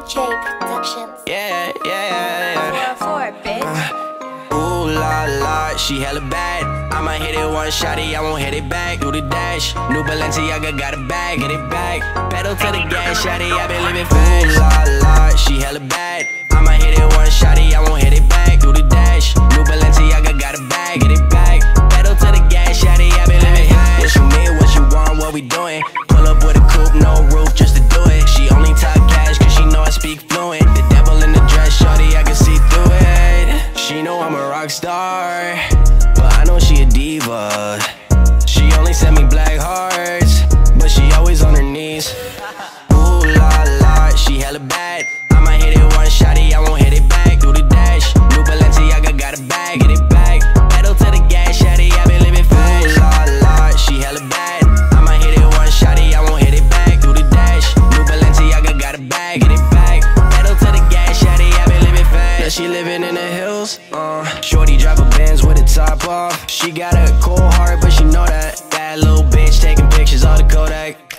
J Productions. Yeah, yeah, yeah. 404, bitch. Ooh la la, she hella bad. I'ma hit it one shotty, I won't hit it back. Do the dash, new Balenciaga got a bag, get it back. Pedal to the gas, shotty, I been living fast. Ooh la la, she hella bad. I'ma hit it one shotty, I won't hit it back. Do the dash, new Balenciaga got a bag, get it back. Pedal to the gas, shotty, I been living fast. What you mean, what you want, what we doing? Pull up with a coupe, no roof, just to do it. She only talk cash, cause she know I speak fluent. The devil in the dress, shorty, I can see through it. She know I'm a rock star, but I know she a diva. She only sent me black hearts, but she always on her knees. Ooh la la, she hella bad. I'ma hit it one shotty, I won't hit it back. Do the dash, new Balenciaga got a bag, get it back. Pedal to the gas, shotty, I been living fast. Ooh la la, she hella bad. I'ma hit it one shotty, I won't hit it back. Do the dash, new Balenciaga got a bag, get it back. Pedal to the gas, shotty, I been living fast. Now she living in the hills, shorty drive a Benz with the top off. She got a cold heart, but she know that. Bad little bitch taking pictures of the Kodak.